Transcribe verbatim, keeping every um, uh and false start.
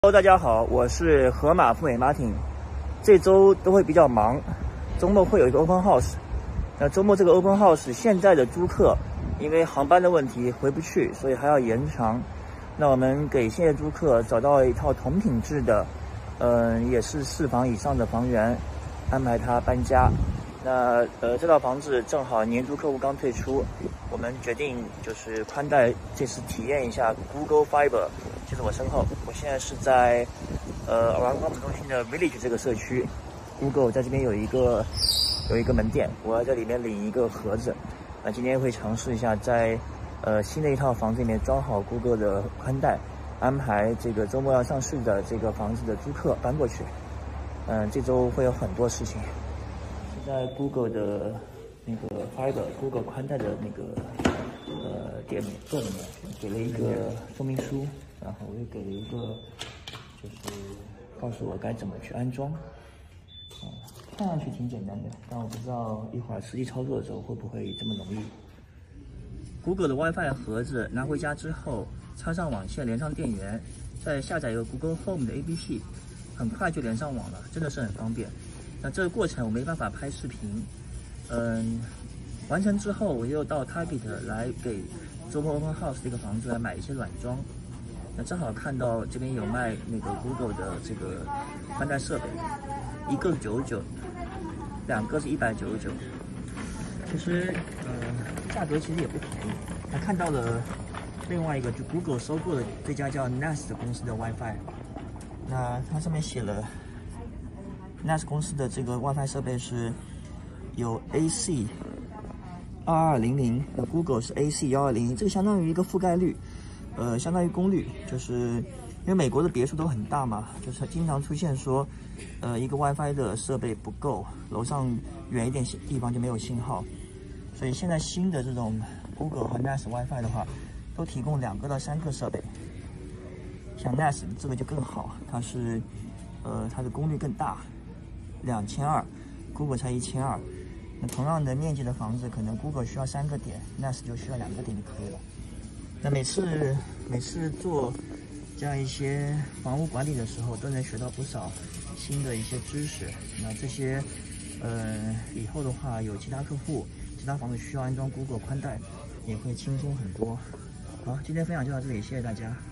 Hello， 大家好，我是河马富美 Martin。这周都会比较忙，周末会有一个 Open House。那周末这个 Open House 现在的租客因为航班的问题回不去，所以还要延长。那我们给现在租客找到了一套同品质的，嗯、呃，也是四房以上的房源，安排他搬家。那呃，这套房子正好年租客户刚退出，我们决定就是宽带这次体验一下 Google Fiber。就是我身后，我现在是在呃尔湾光谱中心的 Village 这个社区 ，Google 在这边有一个有一个门店，我要在里面领一个盒子。那今天会尝试一下在呃新的一套房子里面装好 Google 的宽带，安排这个周末要上市的这个房子的租客搬过去。嗯、呃，这周会有很多事情。现在 Google 的那个 Fiber Google 宽带的那个呃店店里面给了一个说明书，然后我又给了一个就是告诉我该怎么去安装。嗯，看上去挺简单的，但我不知道一会儿实际操作的时候会不会这么容易。Google 的 WiFi 盒子拿回家之后，插上网线，连上电源，再下载一个 Google Home 的 A P P， 很快就连上网了，真的是很方便。那这个过程我没办法拍视频，嗯，完成之后我又到 Target 来给周末 Open House 这个房子来买一些软装。那正好看到这边有卖那个 Google 的这个宽带设备，一个是九十九，两个是一百九十九。其实呃价格其实也不便宜。还看到了另外一个就 Google 收购的这家叫 Nest 公司的 WiFi， 那它上面写了。N A S 公司的这个 WiFi 设备是有 A C 二二零零，那 Google 是 A C 一二零零，这个相当于一个覆盖率，呃，相当于功率，就是因为美国的别墅都很大嘛，就是经常出现说，呃，一个 WiFi 的设备不够，楼上远一点地方就没有信号，所以现在新的这种 Google 和 N A S WiFi 的话，都提供两个到三个设备，像 N A S 这个就更好，它是，呃，它的功率更大。两千二 ，Google 才一千二。那同样的面积的房子，可能 Google 需要三个点 ，N A S 就需要两个点就可以了。那每次每次做这样一些房屋管理的时候，都能学到不少新的一些知识。那这些，呃，以后的话有其他客户、其他房子需要安装 Google 宽带，也会轻松很多。好，今天分享就到这里，谢谢大家。